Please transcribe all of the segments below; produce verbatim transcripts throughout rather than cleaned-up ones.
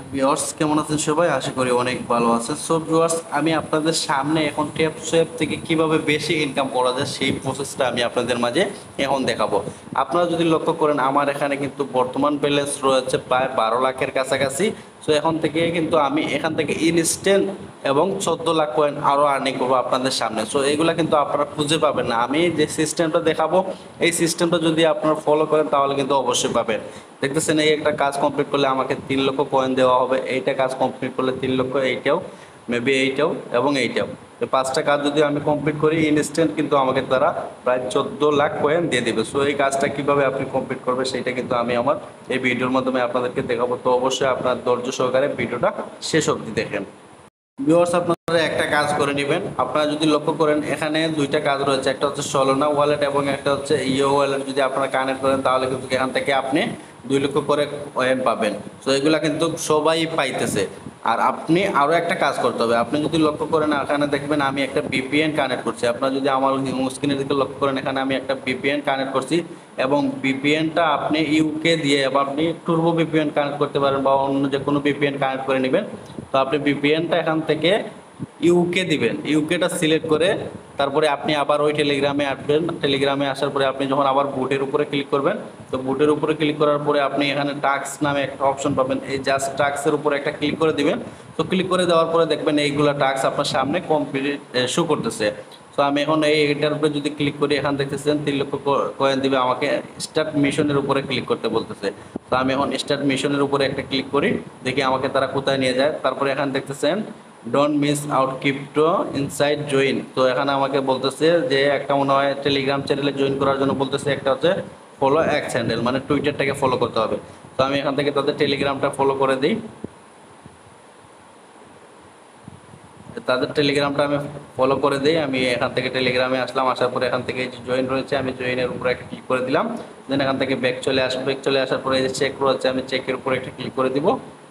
Viewers কেমন আছেন সবাই? আশা করি অনেক ভালো আছেন। সো ভিউয়ার্স, আমি আপনাদের সামনে এখন ট্যাপসোয়েপ থেকে কিভাবে বেশি ইনকাম করা যায় সেই প্রসেসটা আমি আপনাদের মাঝে এখন দেখাবো। আপনারা যদি লক্ষ্য করেন আমার এখানে কিন্তু বর্তমান ব্যালেন্স রয়েছে প্রায় বারো লাখের কাছাকাছি। সো এখন থেকে কিন্তু আমি এখান থেকে ইনস্ট্যান্ট এবং চোদ্দ লাখ কয়েন আরও আর্নিং করবো আপনাদের সামনে। সো এগুলা কিন্তু আপনারা খুঁজে পাবেন না। আমি যে সিস্টেমটা দেখাবো এই সিস্টেমটা যদি আপনারা ফলো করেন তাহলে কিন্তু অবশ্যই পাবেন। দেখতেছেন এই একটা কাজ কমপ্লিট করলে আমাকে তিন লক্ষ কয়েন দেওয়া হবে, এইটা কাজ কমপ্লিট করলে তিন লক্ষ, এইটাও মেবি এইটাও এবং এইটাও। এই পাঁচটা কাজ যদি আমি কমপ্লিট করি ইনস্ট্যান্ট কিন্তু আমাকে তারা প্রায় চোদ্দ লাখ কয়েন দিয়ে দেবে। সো এই কাজটা কিভাবে আপনি কমপ্লিট করবেন সেটা কিন্তু আমি আমার এই ভিডিওর মাধ্যমে আপনাদেরকে দেখাবো। তো অবশ্যই আপনার ধৈর্য সহকারে ভিডিওটা শেষ অবধি দেখেন। ভিউয়ার্স, আপনারা একটা কাজ করে নেবেন। আপনারা যদি লক্ষ্য করেন এখানে দুইটা কাজ রয়েছে, একটা হচ্ছে সলোনা ওয়ালেট এবং একটা হচ্ছে ইও ওয়ালেট। যদি আপনারা কানেক্ট করেন তাহলে কিন্তু এখান থেকে আপনি দুই লক্ষ করে কয়েন পাবেন। তো এগুলা কিন্তু সবাই পাইতেছে। আর আপনি আরও একটা কাজ করতে হবে। আপনি যদি লক্ষ্য করেন এখানে দেখবেন আমি একটা ভিপিএন কানেক্ট করছি। আপনারা যদি আমার স্ক্রিনের দিকে লক্ষ্য করেন এখানে আমি একটা ভিপিএন কানেক্ট করছি এবং ভিপিএনটা আপনি ইউকে দিয়ে বা আপনি টুর্বো ভিপিএন কানেক্ট করতে পারেন বা অন্য যে কোনো ভিপিএন কানেক্ট করে নেবেন। তো আপনি ভিপিএনটা এখান থেকে ইউকে দিবেন, ইউকেটা সিলেক্ট করে তারপরে আপনি আবার ওই টেলিগ্রামে আসবেন। টেলিগ্রামে আসার পরে আপনি যখন আবার বুটের উপরে ক্লিক করবেন, তো বুটের উপরে ক্লিক করার পরে আপনি এখানে টাস্ক নামে একটা অপশন পাবেন। এই জাস্ট টাস্কের উপরে একটা ক্লিক করে দিবেন। তো ক্লিক করে দেওয়ার পরে দেখবেন এইগুলো টাস্ক আপনার সামনে কমপ্লিট শো করতেছে। তো আমি এখন এই এটার উপরে যদি ক্লিক করি এখান দেখতেছেন তিন লক্ষ কয়েন দিবে। আমাকে স্টার্ট মিশনের উপরে ক্লিক করতে বলতেছে। তো আমি এখন স্টার্ট মিশনের উপরে একটা ক্লিক করি, দেখি আমাকে তারা কোথায় নিয়ে যায়। তারপরে এখানে দেখতেছেন don't miss out crypto inside join. তো এখানে আমাকে বলতেছে যে একটা মনে হয় টেলিগ্রাম চ্যানেলে জয়েন করার জন্য বলতেছে, একটা হচ্ছে ফলো এক্স হ্যান্ডেল মানে টুইটারটাকে ফলো করতে হবে। তো আমি এখান থেকে তাদের টেলিগ্রামটা ফলো করে দিই। তাদের টেলিগ্রামটা আমি ফলো করে দিই। আমি এখান থেকে টেলিগ্রামে আসলাম, আসার পরে এখান থেকে যে জয়েন রয়েছে আমি জয়েনের উপরে একটা ক্লিক করে দিলাম। দেন এখান থেকে ব্যাক চলে আসবো। ব্যাক চলে আসার পরে এই যে চেক রয়েছে আমি চেকের উপরে একটা ক্লিক করে দিব।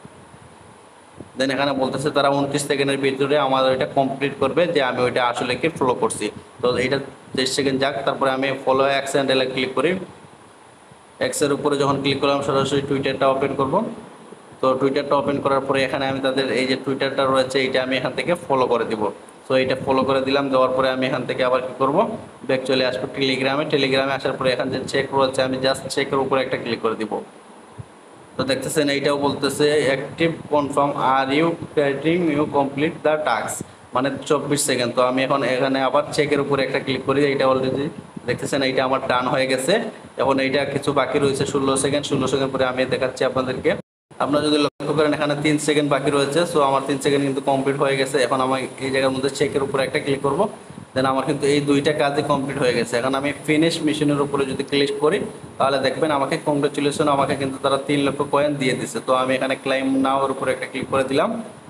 দেন এখানে বলতেছে তারা উনত্রিশ সেকেন্ডের ভিতরে আমার ওইটা কমপ্লিট করবে যে আমি ওইটা আসলে কি ফলো করছি। তো এইটা তেইশ সেকেন্ড যাক, তারপরে আমি ফলো এক্স হ্যান্ডেলে ক্লিক করি। এক্সের উপরে যখন ক্লিক করলাম সরাসরি টুইটারটা ওপেন করব। তো টুইটারটা ওপেন করার পরে এখানে আমি তাদের এই যে টুইটারটা রয়েছে এইটা আমি এখান থেকে ফলো করে দিব। তো এইটা ফলো করে দিলাম, দেওয়ার পরে আমি এখান থেকে আবার কী করবো, ব্যাক চলে আসবো টেলিগ্রামে। টেলিগ্রামে আসার পরে এখানে যে চেক রয়েছে আমি জাস্ট চেকের উপরে একটা ক্লিক করে দিব। তো দেখতেছেন এইটাও বলতেছে active confirm are you creating you complete the task মানে চব্বিশ সেকেন্ড। তো আমি এখন এখানে আবার চেকের উপরে একটা ক্লিক করি। এইটা অলরেডি দেখতেছেন এইটা আমার ডান হয়ে গেছে। এখন এইটা কিছু বাকি রয়েছে ষোলো সেকেন্ড। ষোলো সেকেন্ড পরে আমি দেখাচ্ছি আপনাদেরকে। আপনারা যদি লক্ষ্য করেন এখানে তিন সেকেন্ড বাকি রয়েছে। সো আমার তিন সেকেন্ড কিন্তু কমপ্লিট হয়ে গেছে। এখন আমি এই জায়গার মধ্যে চেকের উপরে একটা ক্লিক করব। দেন আমার কিন্তু এই দুইটা কাজই কমপ্লিট হয়ে গেছে। এখন আমি ফিনিশ মিশনের উপরে যদি ক্লিক করি তাহলে দেখবেন আমাকে কংগ্রেচুলেশন, আমাকে কিন্তু তারা তিন লক্ষ কয়েন দিয়ে দিছে। তো আমি এখানে ক্লাইম নাওর উপরে একটা ক্লিক করে দিলাম।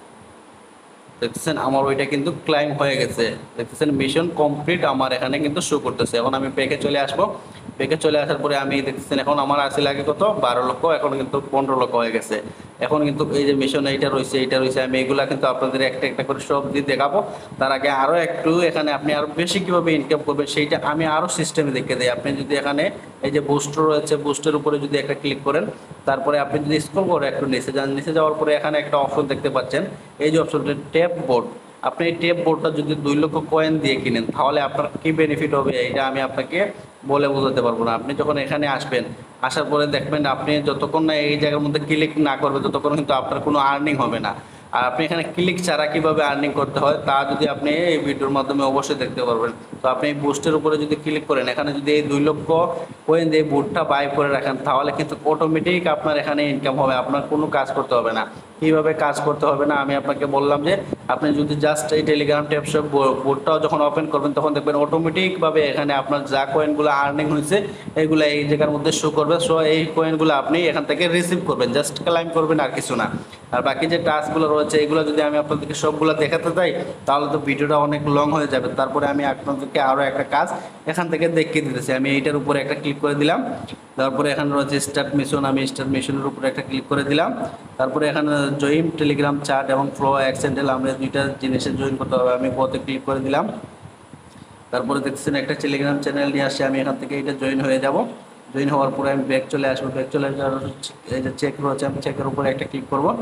দেখতেছেন আমার ওইটা কিন্তু ক্লাইম হয়ে গেছে। দেখতেছেন মিশন কমপ্লিট আমার এখানে কিন্তু শো করতেছে। এখন আমি ব্যাকে চলে আসবো। ব্যাকে চলে আসার পরে আমি দেখতেছেন এখন আমার আসে লাগে কত বারো লক্ষ, এখন কিন্তু পনেরো লক্ষ হয়ে গেছে। এখন কিন্তু এই যে মিশন এইটা রয়েছে এইটা রয়েছে আমি এগুলা কিন্তু আপনাদের একটা একটা করে সব দিয়ে দেখাবো। তার আগে আরও একটু এখানে আপনি আরও বেশি কীভাবে ইনকাম করবেন সেইটা আমি আরও সিস্টেমে দেখে দিই। আপনি যদি এখানে এই যে বুস্টার রয়েছে বুস্টের উপরে যদি একটা ক্লিক করেন, তারপরে আপনি যদি স্ক্রল করে একটু নিচে যান, নিচে যাওয়ার পরে এখানে একটা অপশন দেখতে পাচ্ছেন, এই যে অপশনটা ট্যাপ বোর্ড। আপনি এই ট্যাপ বোর্ডটা যদি দুই লক্ষ কয়েন দিয়ে কিনেন তাহলে আপনার কী বেনিফিট হবে এটা আমি আপনাকে বলে বোঝাতে পারবো না। আপনি যখন এখানে আসবেন, আসার পরে দেখবেন আপনি যতক্ষণ না এই জায়গার মধ্যে ক্লিক না করবেন ততক্ষণ কিন্তু আপনার কোনো আর্নিং হবে না। আর আপনি এখানে ক্লিক ছাড়া কীভাবে আর্নিং করতে হয় তা যদি আপনি এই ভিডিওর মাধ্যমে অবশ্যই দেখতে পারবেন। তো আপনি এই বুস্টের উপরে যদি ক্লিক করেন, এখানে যদি এই দুই লক্ষ কয়েন দিয়ে বুটটা বাই করে রাখেন তাহলে কিন্তু অটোমেটিক আপনার এখানে ইনকাম হবে, আপনার কোনো কাজ করতে হবে না। কীভাবে কাজ করতে হবে না আমি আপনাকে বললাম যে আপনি যদি জাস্ট এই টেলিগ্রাম ট্যাপসব বোর্ডটাও যখন ওপেন করবেন তখন দেখবেন অটোমেটিকভাবে এখানে আপনার যা কয়েনগুলো আর্নিং হয়েছে এইগুলো এই জায়গার মধ্যে শো করবে। সো এই কয়েনগুলো আপনি এখান থেকে রিসিভ করবেন, জাস্ট ক্লাইম করবেন আর কিছু না। আর বাকি যে টাস্কগুলো রয়েছে এগুলো যদি আমি আপনাদেরকে সবগুলো দেখাতে চাই তাহলে তো ভিডিওটা অনেক লং হয়ে যাবে। তারপরে আমি আপনাদেরকে আরও একটা কাজ এখান থেকে দেখিয়ে দিতেছি। আমি এইটার উপরে একটা ক্লিক করে দিলাম। তারপরে এখানে রয়েছে স্টার্ট মিশন, আমি স্টার্ট মিশনের উপরে একটা ক্লিক করে দিলাম। তারপরে এখানে জয়েন টেলিগ্রাম চ্যাট এবং ফ্লো এক্স হ্যান্ডেল আমরা দুইটা জিনিসে জয়েন করতে হবে, আমি বতে ক্লিক করে দিলাম। তারপরে দেখছেন একটা টেলিগ্রাম চ্যানেল নিয়ে আসছে, আমি এখান থেকে এটা জয়েন হয়ে যাব। জয়েন হওয়ার পরে আমি ব্যাক চলে আসবো। ব্যাক চলে যাওয়ার এই যে চেক রয়েছে আমি চেকের উপরে একটা ক্লিক করব।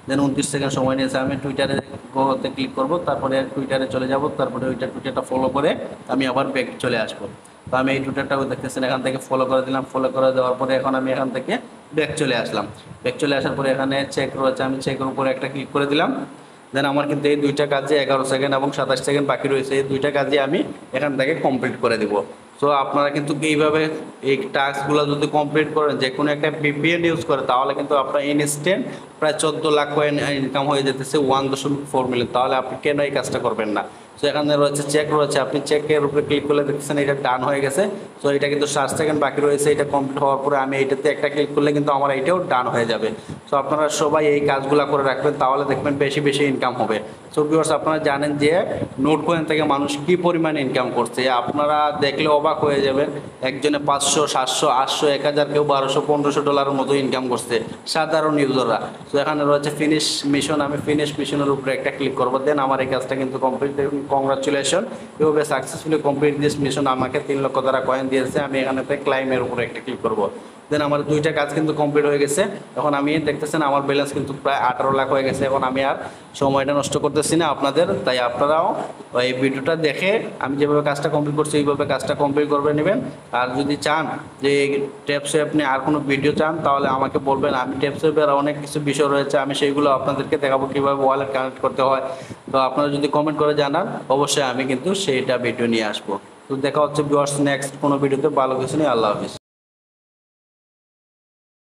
দেন উনত্রিশ সেকেন্ড সময় নিয়েছে। আমি টুইটারে গোতে ক্লিক করব, তারপরে টুইটারে চলে যাব, তারপরে ওইটা টুইটারটা ফলো করে আমি আবার ব্যাক চলে আসবো। তো আমি এই টুইটারটাও দেখতেছেন এখান থেকে ফলো করে দিলাম। ফলো করে দেওয়ার পরে এখন আমি এখান থেকে ব্যাক চলে আসলাম। ব্যাক চলে আসার পরে এখানে চেক রয়েছে, আমি চেকের উপরে একটা ক্লিক করে দিলাম। দেন আমার কিন্তু এই দুইটা কাজে এগারো সেকেন্ড এবং সাতাশ সেকেন্ড বাকি রয়েছে, এই দুইটা কাজে আমি এখান থেকে কমপ্লিট করে দিব। সো আপনারা কিন্তু এইভাবে এই টাস্কগুলো যদি কমপ্লিট করেন, যে কোনো একটা ভিপিএন ইউজ করে, তাহলে কিন্তু আপনার ইনস্ট্যান্ট প্রায় চোদ্দো লাখ কয়েন ইনকাম হয়ে যেতেছে ওয়ান দশমিক ফোর মিলিয়ন। তাহলে আপনি কেন এই কাজটা করবেন না? সো এখানে রয়েছে চেক রয়েছে, আপনি চেকের উপরে ক্লিক করলে দেখতেছেন এটা ডান হয়ে গেছে। সো এটা কিন্তু সাত সেকেন্ড বাকি রয়েছে, এটা কমপ্লিট হওয়ার পরে আমি এইটাতে একটা ক্লিক করলে কিন্তু আমার এইটাও ডান হয়ে যাবে। সো আপনারা সবাই এই কাজগুলো করে রাখবেন, তাহলে দেখবেন বেশি বেশি ইনকাম হবে। সো ভিউয়ার্স, আপনারা জানেন যে নোট কয়েন থেকে মানুষ কি পরিমাণ ইনকাম করছে, আপনারা দেখলে অবাক হয়ে যাবেন। একজনে পাঁচশো, সাতশো, আটশো, এক হাজার, কেউ বারোশো, পনেরোশো ডলারের মতো ইনকাম করছে সাধারণ ইউজাররা। তো এখানে রয়েছে ফিনিশ মিশন, আমি ফিনিশ মিশনের উপরে একটা ক্লিক করবো। দেন আমার এই কাজটা কিন্তু complete. Congratulation, you have successfully complete this mission. আমাকে তিন লক্ষ টাকা কয়েন দিয়েছে। আমি এখানে ক্লাইমের উপরে একটা ক্লিক করবো। দেন আমার দুইটা কাজ কিন্তু কমপ্লিট হয়ে গেছে। এখন আমি দেখতেছেন আমার ব্যালেন্স কিন্তু প্রায় আঠারো লাখ হয়ে গেছে। এখন আমি আর সময়টা নষ্ট করতেছি না আপনাদের, তাই আপনারাও এই ভিডিওটা দেখে আমি যেভাবে কাজটা কমপ্লিট করছি এইভাবে কাজটা কমপ্লিট করে নেবেন। আর যদি চান যে ট্যাপসে আপনি আর কোনো ভিডিও চান, তাহলে আমাকে বলবেন। আমি ট্যাপসে অনেক কিছু বিষয় রয়েছে, আমি সেইগুলো আপনাদেরকে দেখাবো কীভাবে ওয়ালেট কানেক্ট করতে হয়। তো আপনারা যদি কমেন্ট করে জানান, অবশ্যই আমি কিন্তু সেইটা ভিডিও নিয়ে আসবো। তো দেখা হচ্ছে ভিউয়ার্স নেক্সট কোনো ভিডিওতে। ভালো কিছু নিয়ে, আল্লাহ হাফিজ।